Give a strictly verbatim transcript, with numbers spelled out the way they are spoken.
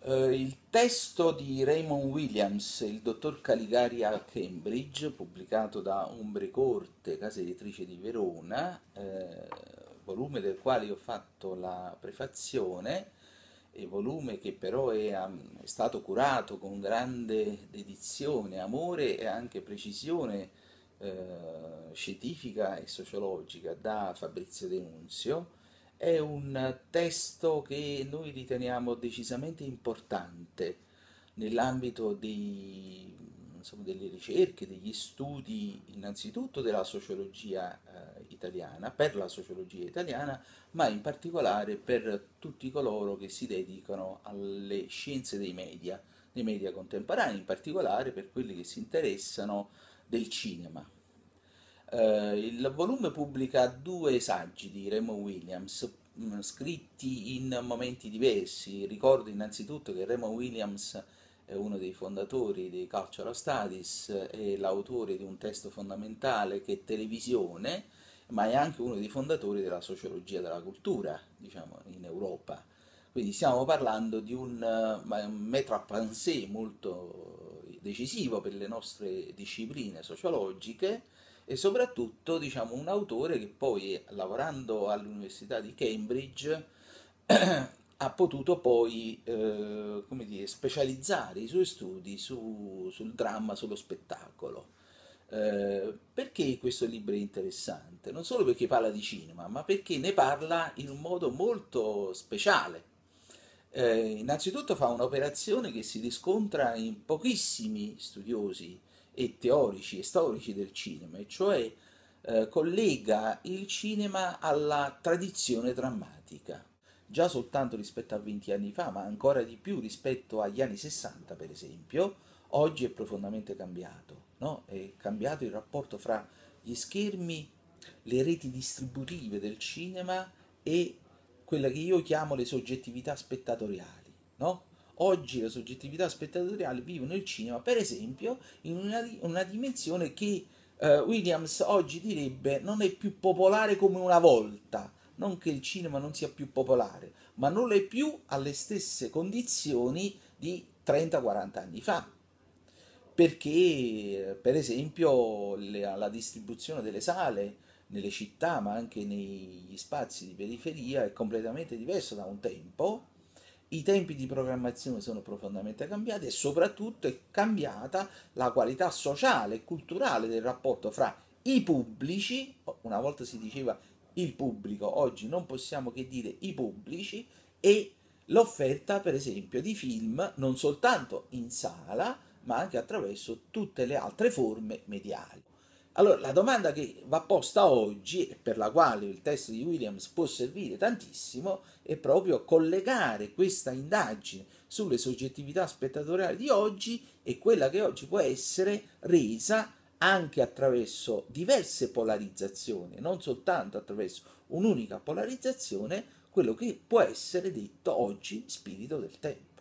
Eh, il testo di Raymond Williams, il dottor Caligari a Cambridge, pubblicato da Umbre Corte, casa editrice di Verona, eh, volume del quale io ho fatto la prefazione, e volume che però è, am- è stato curato con grande dedizione, amore e anche precisione eh, scientifica e sociologica da Fabrizio De Nunzio. È un testo che noi riteniamo decisamente importante nell'ambito dei- insomma, delle ricerche, degli studi innanzitutto della sociologia eh, italiana, per la sociologia italiana, ma in particolare per tutti coloro che si dedicano alle scienze dei media, dei media contemporanei, in particolare per quelli che si interessano del cinema. Eh, il volume pubblica due saggi di Remo Williams, mh, scritti in momenti diversi. Ricordo innanzitutto che Remo Williams è uno dei fondatori dei Cultural Studies, è l'autore di un testo fondamentale che è Televisione, ma è anche uno dei fondatori della sociologia della cultura, diciamo, in Europa. Quindi stiamo parlando di un, eh, ma- un maître à penser molto decisivo per le nostre discipline sociologiche e soprattutto, diciamo, un autore che poi, lavorando all'Università di Cambridge, ha potuto poi, eh, come dire, specializzare i suoi studi su- sul dramma, sullo spettacolo. Eh, perché questo libro è interessante? Non solo perché parla di cinema, ma perché ne parla in un modo molto speciale. Eh, innanzitutto fa un'operazione che si riscontra in pochissimi studiosi e teorici e storici del cinema, e cioè eh, collega il cinema alla tradizione drammatica. Già soltanto rispetto a venti anni fa, ma ancora di più rispetto agli anni sessanta, per esempio, oggi è profondamente cambiato, no? È cambiato il rapporto fra gli schermi, le reti distributive del cinema e quella che io chiamo le soggettività spettatoriali, no? Oggi le soggettività spettatoriali vivono il cinema, per esempio, in una, di- una dimensione che eh, Williams oggi direbbe non è più popolare come una volta. Non che il cinema non sia più popolare, ma non lo è più alle stesse condizioni di trenta quaranta anni fa. Perché, per esempio, le- la distribuzione delle sale nelle città, ma anche negli spazi di periferia, è completamente diverso da un tempo. I tempi di programmazione sono profondamente cambiati e soprattutto è cambiata la qualità sociale e culturale del rapporto fra i pubblici, una volta si diceva il pubblico, oggi non possiamo che dire i pubblici, e l'offerta per esempio di film non soltanto in sala, ma anche attraverso tutte le altre forme mediali. Allora, la domanda che va posta oggi, e per la quale il testo di Williams può servire tantissimo, è proprio collegare questa indagine sulle soggettività spettatoriali di oggi e quella che oggi può essere resa anche attraverso diverse polarizzazioni, non soltanto attraverso un'unica polarizzazione, quello che può essere detto oggi spirito del tempo.